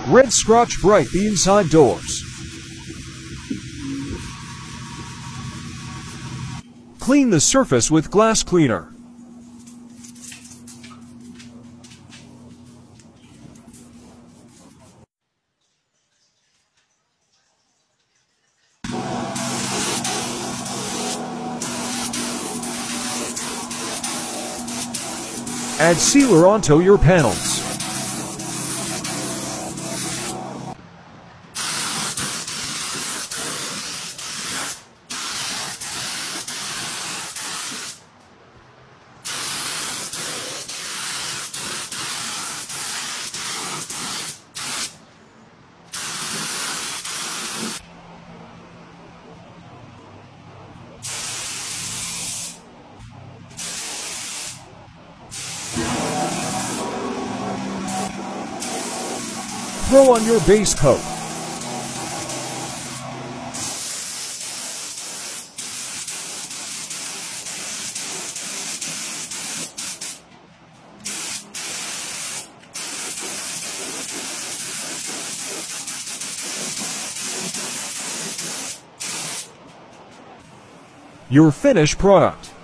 Red Scotch Brite the inside doors. Clean the surface with glass cleaner. Add sealer onto your panels. Throw on your base coat. Your finished product.